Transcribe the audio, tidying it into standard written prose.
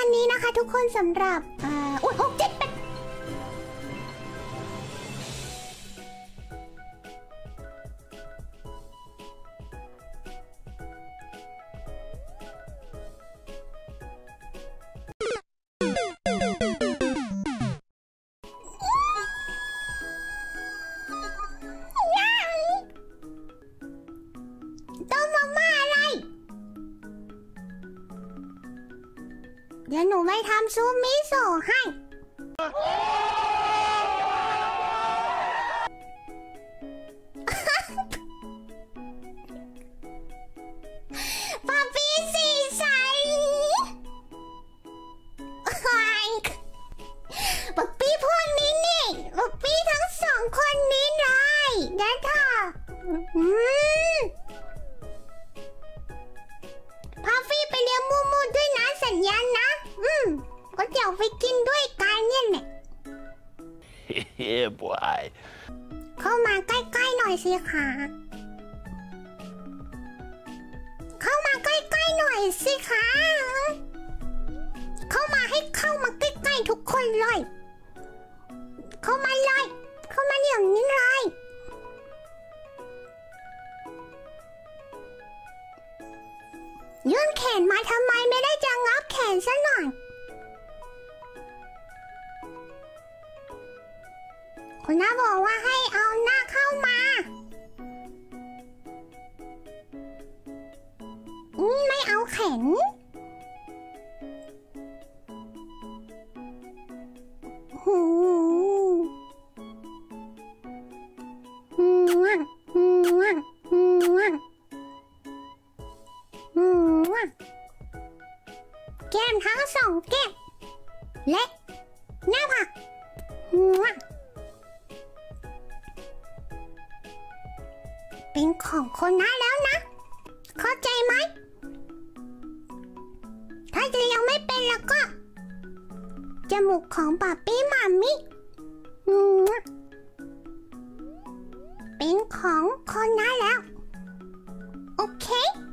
ณนี้นะคะทุกคนสำหรับอุ๊ย6 7 8เดี๋ยวหนูไปทำซุปมิโซะให้ปาปี้สีใสปาปี้พวกนี้นี่ปาปี้ทั้ง2 คนนี้เลยเดี๋ยวเธอพาฟี่ไปเลี้ยงมูมูด้วยนะสัญญาณนะก็เดี๋ยวไปกินด้วยกันเนี่ยแหละ Yeah boy เข้ามาใกล้ๆหน่อยสิคะเข้ามาใกล้ๆหน่อยสิคะเข้ามาให้เข้ามาใกล้ๆทุกคนเลยเข้ามาเลยเข้ามาอย่างนี้เลยยื่นแขนมาทำไมไม่ได้จะงับแขนซะหน่อยคุณน้าบอกว่าให้เอาหน้าเข้ามาไม่เอาแขนแก้มทั้ง2 แก้มและหน้าผากเป็นของคนน้าแล้วนะเข้าใจไหมถ้าจะยังไม่เป็นแล้วก็จมูกของป๊าปี้มัมมี่เป็นของคนน้าแล้วโอเค